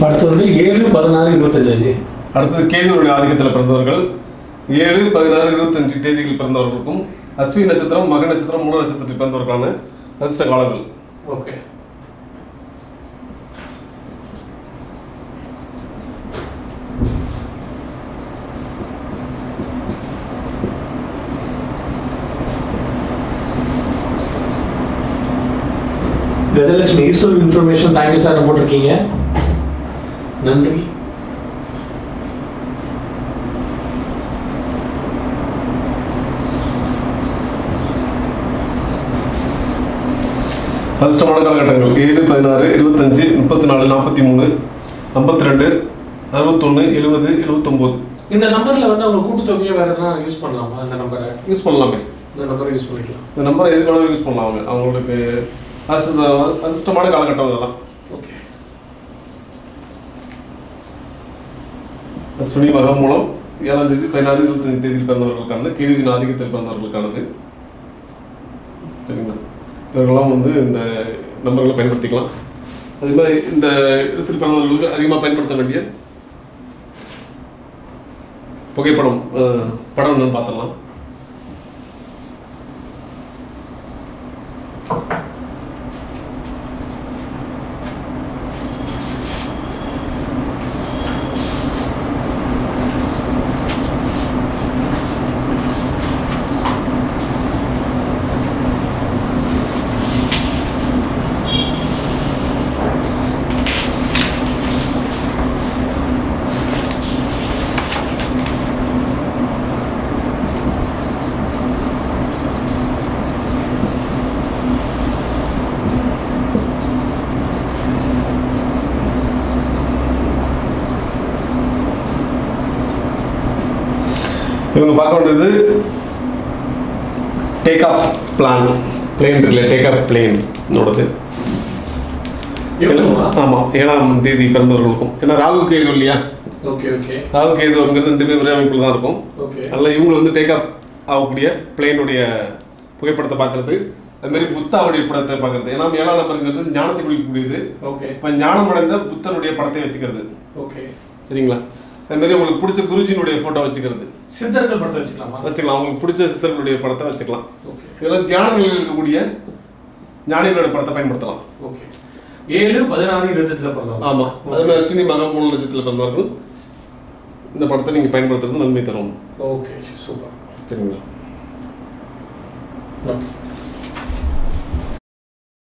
அடுத்து வந்து 7, 16, 25. அடுத்தது கேதுவுடைய ஆதிக்கத்தில் பிறந்தவர்கள் 7, 16, 25 தேதிகள் பிறந்தவர்களுக்கும் அஸ்வினி நட்சத்திரம், மக நட்சத்திரம், மூல நட்சத்திரத்தில் பிறந்தவர்களுக்கான அதிர்ஷ்ட காலங்கள். Okay. Gajalakshmi useful information thank you sir போட்டிருக்கீங்க, நன்றி. அதிர்ஷ்டமான காலகட்டங்கள் 7, 16, 25, 34, 43, 52, 61, 70, 79. இந்த நம்பர்ல வந்து அவங்க கூட்டுத்தொகையை வேற எதனா யூஸ் பண்ணலாமா? இந்த நம்பரை யூஸ் பண்ணலாமே. இந்த நம்பரை யூஸ் பண்ணிக்கலாம். இந்த நம்பரை எதுக்கு வேணாலும் யூஸ் பண்ணலாம். அவங்களுக்கு அதிர்ஷ்டமான காலகட்டம் அதெல்லாம். ஓகே. அஸ்வினி மகம் மூலம் 7ஆம் தேதி 16, 25 தேதியில் பிறந்தவர்களுக்கானது, கேதுவின் ஆதிக்கத்தில் பிறந்தவர்களுக்கானது. சரிங்களா? இவர்களெல்லாம் வந்து இந்த நம்பர்களை பயன்படுத்திக்கலாம். அதே மாதிரி இந்த இடத்தில் பிறந்தவர்களுக்கு அதிகமாக பயன்படுத்த வேண்டிய புகைப்படம் படம் என்னன்னு பார்த்துடலாம். இவங்க பார்க்க வேண்டியது டேக் ஆஃப் பிளான், பிளேன் இருக்குல்ல, டேக் ஆஃப் பிளேனோடது. ஆமாம், 7ஆம் தேதி பிறந்தவர்களுக்கும். ஏன்னா ராகு கேது இல்லையா? Okay okay. ராகு கேதுங்கிறது 2 பேர் ஒரே அமைப்பில் தான் இருக்கும். ஓகே. அதனால் இவங்க வந்து டேக் ஆஃப் ஆகக்கூடிய பிளேனுடைய புகைப்படத்தை பார்க்குறது, அதுமாரி புத்தாவுடைய படத்தை பார்க்குறது. ஏன்னா 7ஆம் நம்பருங்கிறது ஞானத்தை குறிக்கக்கூடியது. ஓகே. இப்போ ஞானம் அடைந்த புத்தனுடைய படத்தை வச்சுக்கிறது. ஓகே, சரிங்களா? அதுமாரி உங்களுக்கு பிடிச்ச குருஜினுடைய ஃபோட்டோ வச்சுக்கிறது. சித்தர்கள் படத்தை வச்சுக்கலாமா? வச்சுக்கலாம். உங்களுக்கு பிடிச்ச சித்தர்களுடைய படத்தை வச்சுக்கலாம். ஓகே. இதெல்லாம் தியான நிலையில் இருக்கக்கூடிய ஞானிகளுடைய படத்தை பயன்படுத்தலாம். ஓகே. 7, 16, 28 பிறந்தவங்க. ஆமாம். அதுமாதிரி அஸ்வினி மகம் மூல நட்சத்திரத்தில் பிறந்தவர்கள் இந்த படத்தை நீங்கள் பயன்படுத்துறது நன்மை தரும். Okay, super. சரிங்களா? ஓகே.